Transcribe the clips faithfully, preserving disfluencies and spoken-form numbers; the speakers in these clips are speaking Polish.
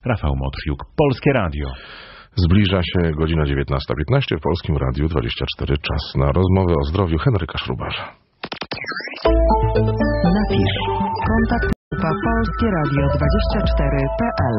Rafał Motrziuk, Polskie Radio. Zbliża się godzina dziewiętnasta piętnaście w Polskim Radiu dwadzieścia cztery. Czas na rozmowę o zdrowiu Henryka Szrubarza. Napisz kontakt polskie radio dwadzieścia cztery kropka p l.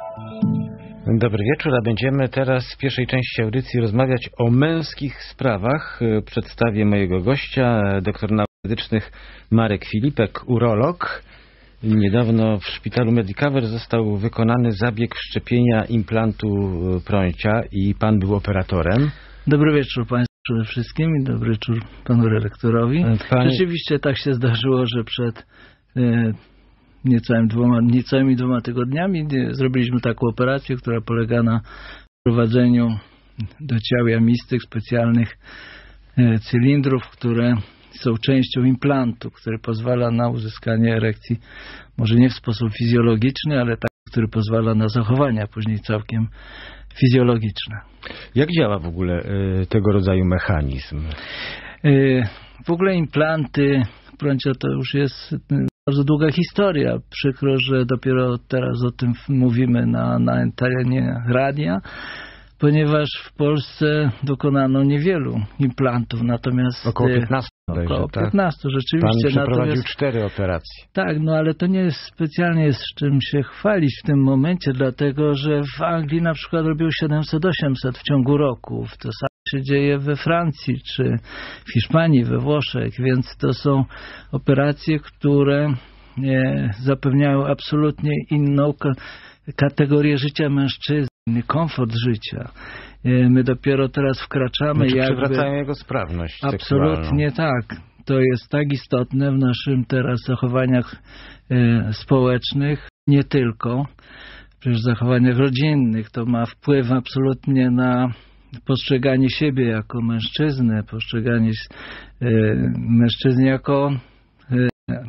Dobry wieczór, a będziemy teraz w pierwszej części audycji rozmawiać o męskich sprawach. Przedstawię mojego gościa, doktor nauk medycznych Marek Filipek, urolog. Niedawno w szpitalu Medicover został wykonany zabieg wszczepienia implantu prącia i pan był operatorem. Dobry wieczór państwu przede wszystkim i dobry wieczór panu redaktorowi. Panie... Rzeczywiście tak się zdarzyło, że przed e, niecałym dwoma, niecałymi dwoma tygodniami zrobiliśmy taką operację, która polega na wprowadzeniu do ciał jamistych specjalnych e, cylindrów, które są częścią implantu, który pozwala na uzyskanie erekcji, może nie w sposób fizjologiczny, ale tak, który pozwala na zachowania później całkiem fizjologiczne. Jak działa w ogóle y, tego rodzaju mechanizm? Y, w ogóle implanty prącia to już jest bardzo długa historia. Przykro, że dopiero teraz o tym mówimy na, na terenie radia, ponieważ w Polsce dokonano niewielu implantów, natomiast... Około piętnastu. Około piętnastu, rzeczywiście. Pan przeprowadził natomiast, cztery operacje. Tak, no ale to nie jest specjalnie jest z czym się chwalić w tym momencie, dlatego że w Anglii na przykład robią siedemset osiemset w ciągu roku. To samo się dzieje we Francji, czy w Hiszpanii, we Włoszech, więc to są operacje, które nie, zapewniają absolutnie inną kategorię życia mężczyzny, komfort życia. My dopiero teraz wkraczamy... Znaczy jakby... przywracają jego sprawność Absolutnie seksualną. tak. To jest tak istotne w naszym teraz zachowaniach e, społecznych, nie tylko, przecież w zachowaniach rodzinnych. To ma wpływ absolutnie na postrzeganie siebie jako mężczyzny, postrzeganie e, mężczyzny jako e,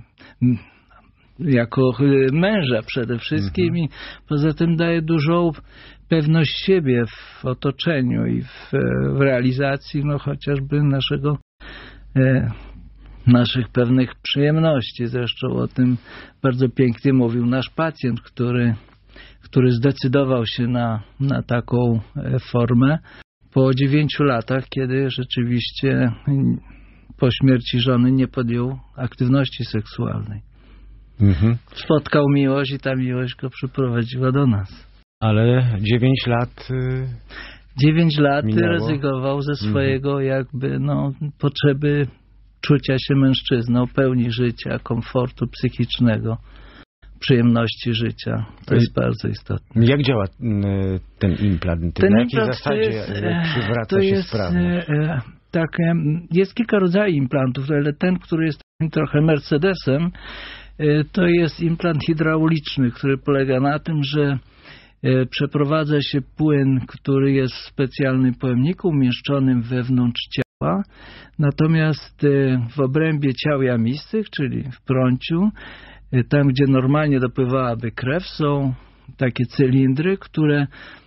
jako męża przede wszystkim mhm. i poza tym daje dużą pewność siebie w otoczeniu i w, w realizacji no chociażby naszego e, naszych pewnych przyjemności. Zresztą o tym bardzo pięknie mówił nasz pacjent, który, który zdecydował się na, na taką formę po dziewięciu latach, kiedy rzeczywiście po śmierci żony nie podjął aktywności seksualnej. Mhm. Spotkał miłość i ta miłość go przyprowadziła do nas. Ale dziewięć lat... Dziewięć lat minęło. Rezygnował ze swojego mhm. jakby no, potrzeby czucia się mężczyzną, pełni życia, komfortu psychicznego, przyjemności życia. To jest bardzo istotne. Jak działa ten implant? Ten Na implant jakiej zasadzie jest, przywraca to się jest, sprawność? Tak, jest kilka rodzajów implantów, ale ten, który jest trochę Mercedesem, to jest implant hydrauliczny, który polega na tym, że przeprowadza się płyn, który jest w specjalnym pojemniku umieszczonym wewnątrz ciała, natomiast w obrębie ciał jamistych, czyli w prąciu, tam gdzie normalnie dopływałaby krew, są takie cylindry, które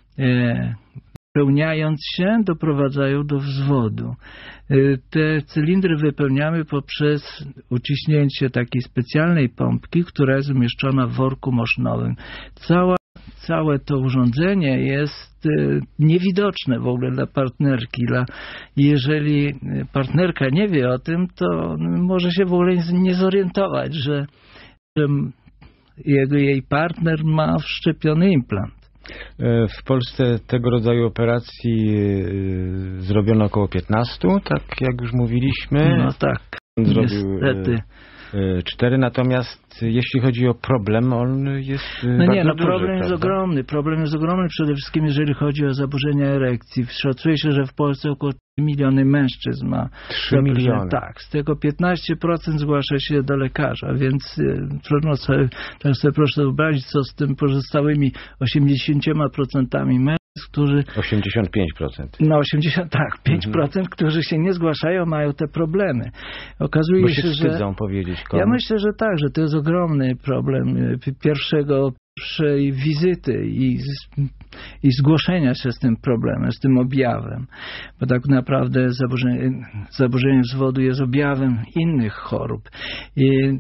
wypełniając się doprowadzają do wzwodu. Te cylindry wypełniamy poprzez uciśnięcie takiej specjalnej pompki, która jest umieszczona w worku mosznowym. Cała Całe to urządzenie jest niewidoczne w ogóle dla partnerki. Dla, jeżeli partnerka nie wie o tym, to może się w ogóle nie zorientować, że, że jego, jej partner ma wszczepiony implant. W Polsce tego rodzaju operacji zrobiono około piętnastu, tak jak już mówiliśmy. No tak, Zrobił niestety. Cztery, natomiast jeśli chodzi o problem, on jest No bardzo nie, no duży, problem jest prawda? ogromny. Problem jest ogromny przede wszystkim, jeżeli chodzi o zaburzenia erekcji. Szacuje się, że w Polsce około trzy miliony mężczyzn ma. trzy miliony? Tak, z tego piętnaście procent zgłasza się do lekarza, więc trudno sobie, teraz sobie proszę wyobrazić, co z tym pozostałymi osiemdziesięcioma procentami mężczyzn, którzy... osiemdziesiąt pięć procent. No osiemdziesiąt, tak, pięć procent, mhm. którzy się nie zgłaszają, mają te problemy. Okazuje Bo się, się wstydzą że... powiedzieć komuś. Ja myślę, że tak, że to jest ogromny problem pierwszego, pierwszej wizyty i, i zgłoszenia się z tym problemem, z tym objawem. Bo tak naprawdę zaburzenie, zaburzenie wzwodu jest objawem innych chorób. I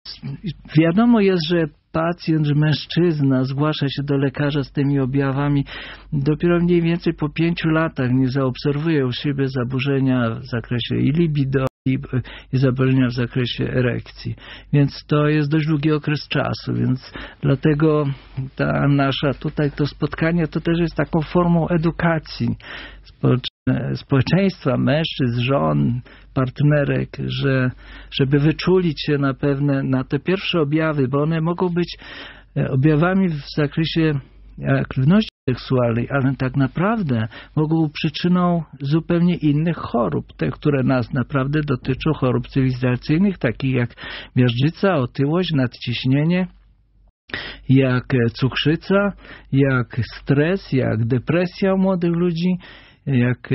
wiadomo jest, że pacjent, że mężczyzna zgłasza się do lekarza z tymi objawami dopiero mniej więcej po pięciu latach, nie zaobserwuje u siebie zaburzenia w zakresie i libido, i, i zaburzenia w zakresie erekcji. Więc to jest dość długi okres czasu, więc dlatego ta nasza tutaj to spotkanie to też jest taką formą edukacji społeczeństwa, mężczyzn, żon, partnerek, że, żeby wyczulić się na pewne, na te pierwsze objawy, bo one mogą być objawami w zakresie aktywności seksualnej, ale tak naprawdę mogą być przyczyną zupełnie innych chorób, te, które nas naprawdę dotyczą, chorób cywilizacyjnych, takich jak miażdżyca, otyłość, nadciśnienie, jak cukrzyca, jak stres, jak depresja u młodych ludzi, jak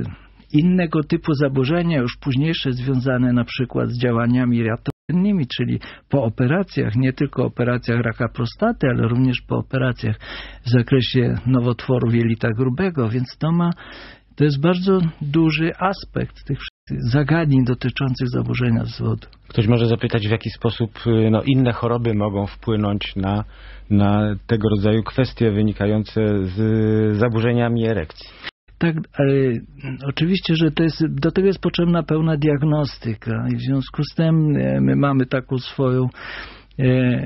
innego typu zaburzenia, już późniejsze związane na przykład z działaniami ratowannymi, czyli po operacjach, nie tylko operacjach raka prostaty, ale również po operacjach w zakresie nowotworu jelita grubego, więc to ma, to jest bardzo duży aspekt tych zagadnień dotyczących zaburzenia wzrostu. Ktoś może zapytać, w jaki sposób no, inne choroby mogą wpłynąć na, na tego rodzaju kwestie wynikające z zaburzeniami erekcji. Tak, ale oczywiście, że to jest, do tego jest potrzebna pełna diagnostyka i w związku z tym my mamy taką swoją e,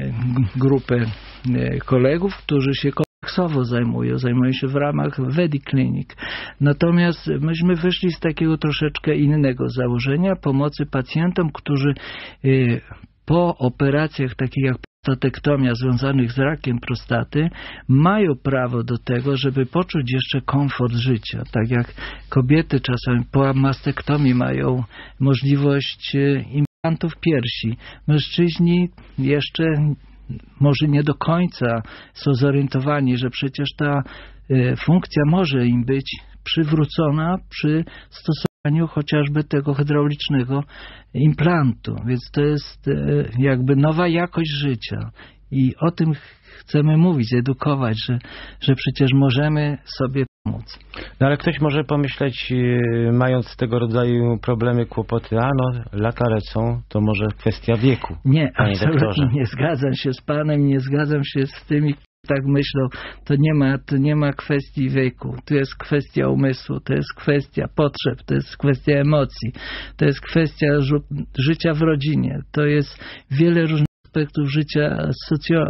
grupę e, kolegów, którzy się kompleksowo zajmują, zajmują się w ramach Vedic Clinic. Natomiast myśmy wyszli z takiego troszeczkę innego założenia pomocy pacjentom, którzy e, po operacjach takich jak prostatektomia związanych z rakiem prostaty mają prawo do tego, żeby poczuć jeszcze komfort życia. Tak jak kobiety czasami po mastektomii mają możliwość implantów piersi. Mężczyźni jeszcze może nie do końca są zorientowani, że przecież ta funkcja może im być przywrócona przy stosowaniu chociażby tego hydraulicznego implantu. Więc to jest jakby nowa jakość życia. I o tym chcemy mówić, edukować, że, że przecież możemy sobie pomóc. No ale ktoś może pomyśleć, mając tego rodzaju problemy, kłopoty, a no lata lecą, to może kwestia wieku. Nie, panie absolutnie doktorze. Nie zgadzam się z panem, nie zgadzam się z tymi, tak myślą, to nie ma, to nie ma kwestii wieku, to jest kwestia umysłu, to jest kwestia potrzeb, to jest kwestia emocji, to jest kwestia życia w rodzinie, to jest wiele różnych aspektów życia socio...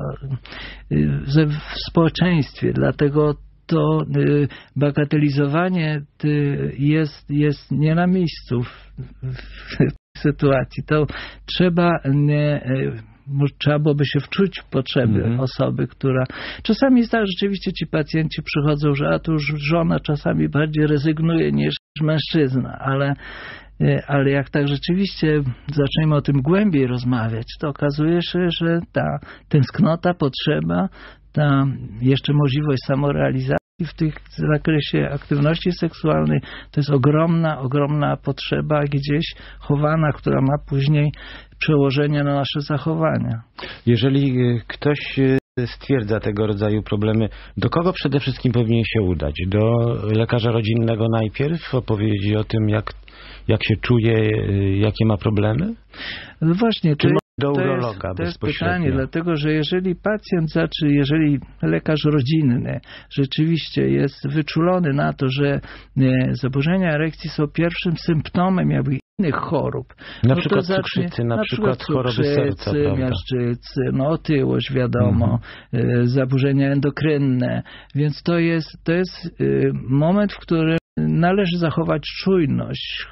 w społeczeństwie, dlatego to bagatelizowanie jest, jest nie na miejscu w, w tej sytuacji. To trzeba nie, trzeba byłoby się wczuć w potrzeby mm-hmm. osoby, która... Czasami jest tak, rzeczywiście ci pacjenci przychodzą, że a tu już żona czasami bardziej rezygnuje niż mężczyzna, ale ale jak tak rzeczywiście zaczniemy o tym głębiej rozmawiać, to okazuje się, że ta tęsknota, potrzeba, ta jeszcze możliwość samorealizacji w tych w zakresie aktywności seksualnej to jest ogromna, ogromna potrzeba gdzieś chowana, która ma później przełożenie na nasze zachowania. Jeżeli ktoś stwierdza tego rodzaju problemy, do kogo przede wszystkim powinien się udać? Do lekarza rodzinnego najpierw, opowiedzieć o tym, jak jak się czuje, jakie ma problemy? No właśnie, to, do to urologa jest, to jest pytanie, dlatego że jeżeli pacjent zacznie, jeżeli lekarz rodzinny rzeczywiście jest wyczulony na to, że zaburzenia erekcji są pierwszym symptomem jakby innych chorób. Na no przykład zacznie, cukrzycy, na, na przykład, przykład choroby serca, miażdżycy, no otyłość wiadomo, mhm. zaburzenia endokrynne, więc to jest, to jest moment, w którym należy zachować czujność.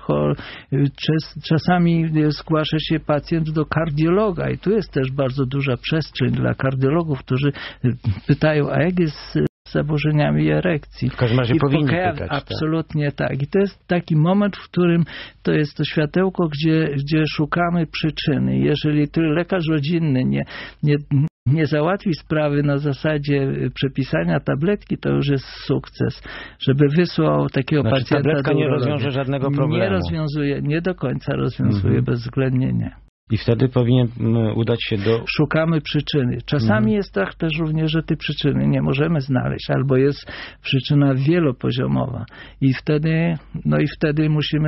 Czasami zgłasza się pacjent do kardiologa i tu jest też bardzo duża przestrzeń dla kardiologów, którzy pytają, a jak jest z zaburzeniami erekcji? W każdym razie I powinni pokaja... pytać. Absolutnie tak. tak. I to jest taki moment, w którym to jest to światełko, gdzie, gdzie szukamy przyczyny. Jeżeli lekarz rodzinny nie, nie nie załatwi sprawy na zasadzie przepisania tabletki, to już jest sukces. Żeby wysłał takiego znaczy, pacjenta tabletka do nie urologa. rozwiąże żadnego problemu. Nie rozwiązuje, nie do końca rozwiązuje, mhm. bezwzględnie nie. I wtedy powinien udać się do... Szukamy przyczyny. Czasami mhm. jest tak też również, że tej przyczyny nie możemy znaleźć, albo jest przyczyna wielopoziomowa. I wtedy, no i wtedy musimy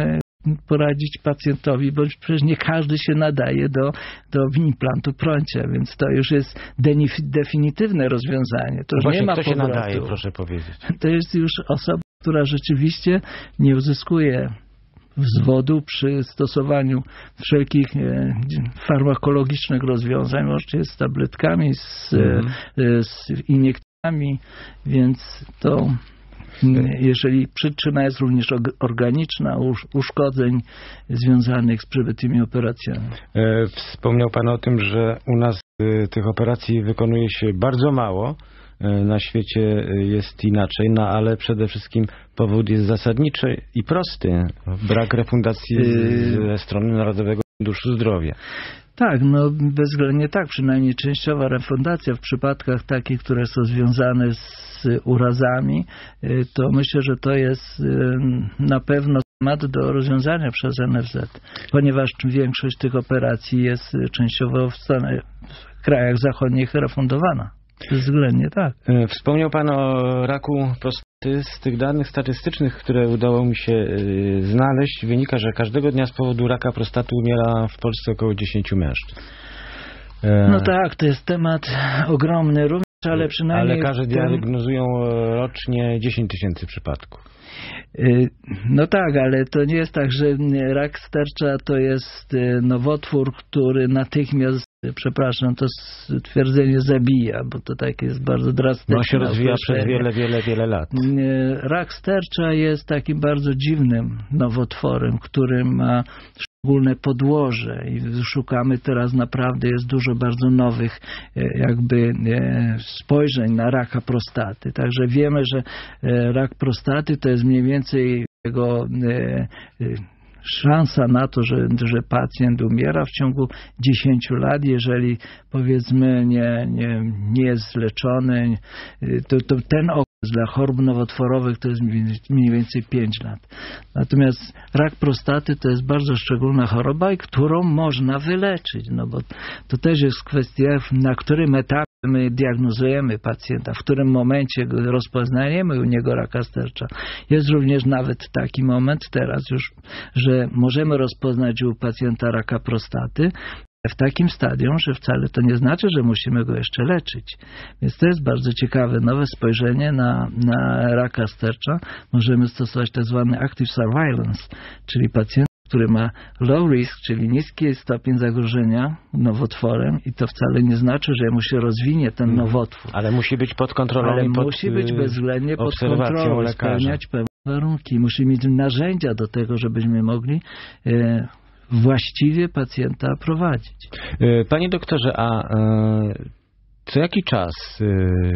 poradzić pacjentowi, bo przecież nie każdy się nadaje do, do implantu prącia, więc to już jest definitywne rozwiązanie. To już Właśnie, nie ma kto się powrotu. nadaje, proszę powiedzieć? To jest już osoba, która rzeczywiście nie uzyskuje wzwodu przy stosowaniu wszelkich e, farmakologicznych rozwiązań, łącznie z tabletkami, z, mm. e, z iniekcjami, więc to jeżeli przyczyna jest również organiczna, uszkodzeń związanych z przebytymi operacjami. E, wspomniał Pan o tym, że u nas e, tych operacji wykonuje się bardzo mało. Na świecie jest inaczej, no ale przede wszystkim powód jest zasadniczy i prosty. Brak refundacji ze strony Narodowego Funduszu Zdrowia. Tak, no bezwzględnie tak, przynajmniej częściowa refundacja w przypadkach takich, które są związane z urazami, to myślę, że to jest na pewno temat do rozwiązania przez N F Z, ponieważ większość tych operacji jest częściowo w, Stanach, w krajach zachodnich refundowana. Bezwzględnie tak. Wspomniał Pan o raku prostaty. Z tych danych statystycznych, które udało mi się znaleźć, wynika, że każdego dnia z powodu raka prostaty umiera w Polsce około dziesięciu mężczyzn. No tak, to jest temat ogromny również, ale przynajmniej... Ale lekarze diagnozują rocznie dziesięć tysięcy przypadków. No tak, ale to nie jest tak, że rak stercza to jest nowotwór, który natychmiast, przepraszam, to stwierdzenie zabija, bo to tak jest bardzo drastyczne. No się rozwija przez wiele, wiele, wiele lat. Rak stercza jest takim bardzo dziwnym nowotworem, który ma szczególne podłoże i szukamy teraz naprawdę, jest dużo bardzo nowych jakby spojrzeń na raka prostaty. Także wiemy, że rak prostaty to jest mniej więcej jego szansa na to, że, że pacjent umiera w ciągu dziesięciu lat, jeżeli powiedzmy nie, nie, nie jest leczony, to, to ten okres dla chorób nowotworowych to jest mniej więcej pięć lat. Natomiast rak prostaty to jest bardzo szczególna choroba, i którą można wyleczyć, no bo to też jest kwestia, na którym etapie my diagnozujemy pacjenta, w którym momencie rozpoznajemy u niego raka stercza. Jest również nawet taki moment teraz już, że możemy rozpoznać u pacjenta raka prostaty w takim stadium, że wcale to nie znaczy, że musimy go jeszcze leczyć. Więc to jest bardzo ciekawe, nowe spojrzenie na, na raka stercza. Możemy stosować tak zwany active surveillance, czyli pacjent, który ma low risk, czyli niski stopień zagrożenia nowotworem, i to wcale nie znaczy, że mu się rozwinie ten nowotwór. Ale musi być pod kontrolą. Ale i pod musi być bezwzględnie pod kontrolą, lekarza. Spełniać pewne warunki. Musi mieć narzędzia do tego, żebyśmy mogli e, właściwie pacjenta prowadzić. Panie doktorze, a e, co jaki czas e,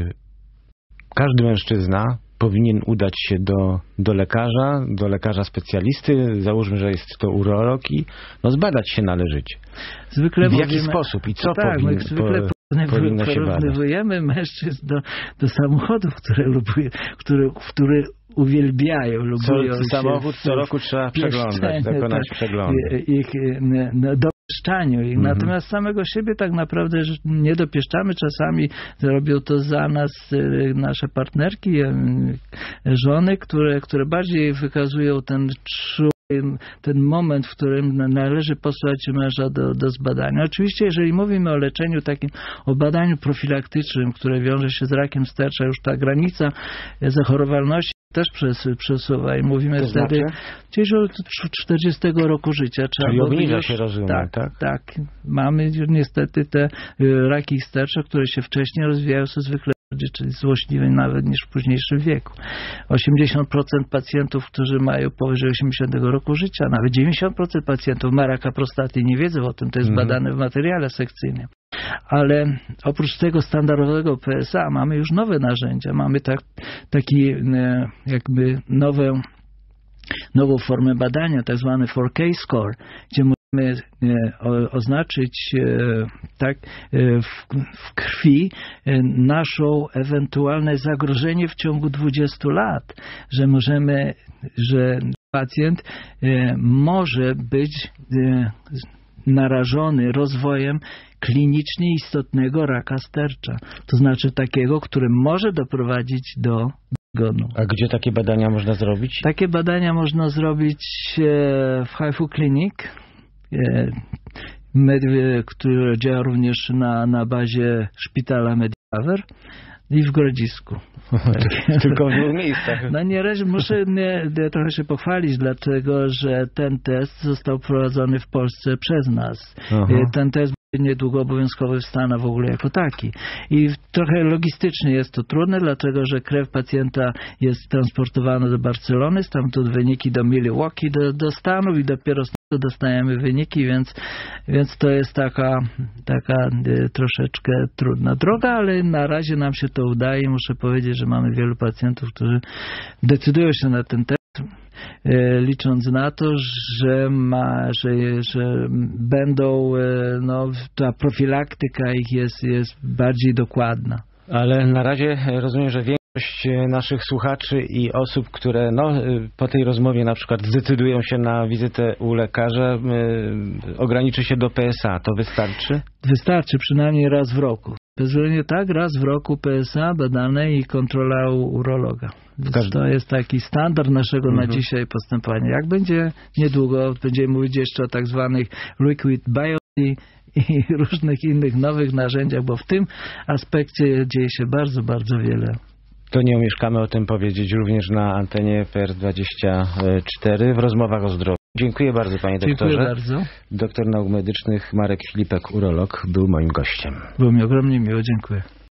każdy mężczyzna powinien udać się do, do lekarza, do lekarza specjalisty, załóżmy, że jest to urolog, i no, zbadać się należycie. Zwykle w mówimy, jaki sposób i co tak, powin, my zwykle po, powinno się badać? Porównywujemy mężczyzn do, do samochodów, które lubię, które, które uwielbiają, lubią co, samochód co roku trzeba przeglądać, dokonać tak, przeglądu. Ich no, dopieszczaniu. Ich. Mhm. Natomiast samego siebie tak naprawdę nie dopieszczamy. Czasami robią to za nas nasze partnerki, żony, które, które bardziej wykazują ten czuł, ten moment, w którym należy posłać męża do, do zbadania. Oczywiście, jeżeli mówimy o leczeniu takim, o badaniu profilaktycznym, które wiąże się z rakiem stercza, już ta granica zachorowalności też przes, przesuwa i mówimy to wtedy znaczy? gdzieś od czterdziestego roku życia. Trzeba Czyli obniża już, się, rozumiem, tak, tak? Tak. Mamy niestety te raki stercza, które się wcześniej rozwijają, są zwykle czyli złośliwe nawet niż w późniejszym wieku. osiemdziesiąt procent pacjentów, którzy mają powyżej osiemdziesiątego roku życia, nawet dziewięćdziesiąt procent pacjentów ma raka prostaty i nie wiedzą o tym, to jest mhm. badane w materiale sekcyjnym. Ale oprócz tego standardowego P S A mamy już nowe narzędzia. Mamy tak, taki jakby nową, nową formę badania, tak zwany four K score, gdzie możemy oznaczyć tak, w krwi naszą ewentualne zagrożenie w ciągu dwudziestu lat, że możemy, że pacjent może być narażony rozwojem klinicznie istotnego raka stercza. To znaczy takiego, który może doprowadzić do tygodniu. A gdzie takie badania można zrobić? Takie badania można zrobić w Haifu Clinic, który działa również na, na bazie szpitala Medicover i w Grodzisku. Tak. Tylko w dwóch miejscach. No nie, muszę nie, nie, trochę się pochwalić, dlatego że ten test został prowadzony w Polsce przez nas. Aha. Ten test będzie niedługo obowiązkowy w Stanach w ogóle jako taki. I trochę logistycznie jest to trudne, dlatego że krew pacjenta jest transportowana do Barcelony, stamtąd wyniki do Milwaukee, do, do Stanów i dopiero stąd dostajemy wyniki, więc, więc to jest taka, taka y, troszeczkę trudna droga, ale na razie nam się to udaje. Muszę powiedzieć, że mamy wielu pacjentów, którzy decydują się na ten test, licząc na to, że, ma, że, że będą, no, ta profilaktyka ich jest, jest bardziej dokładna. Ale na razie rozumiem, że większość naszych słuchaczy i osób, które no, po tej rozmowie na przykład zdecydują się na wizytę u lekarza, ograniczy się do P S A. To wystarczy? Wystarczy przynajmniej raz w roku. Bezwzględnie tak, raz w roku P S A badane i kontrola u urologa. Każdy... To jest taki standard naszego mhm. na dzisiaj postępowania. Jak będzie niedługo, będziemy mówić jeszcze o tak zwanych liquid biopsy i różnych innych nowych narzędziach, bo w tym aspekcie dzieje się bardzo, bardzo wiele. To nie omieszkamy o tym powiedzieć również na antenie P R dwadzieścia cztery w rozmowach o zdrowiu. Dziękuję bardzo, panie doktorze. Dziękuję bardzo. Doktor nauk medycznych Marek Filipek, urolog, był moim gościem. Było mi ogromnie miło, dziękuję.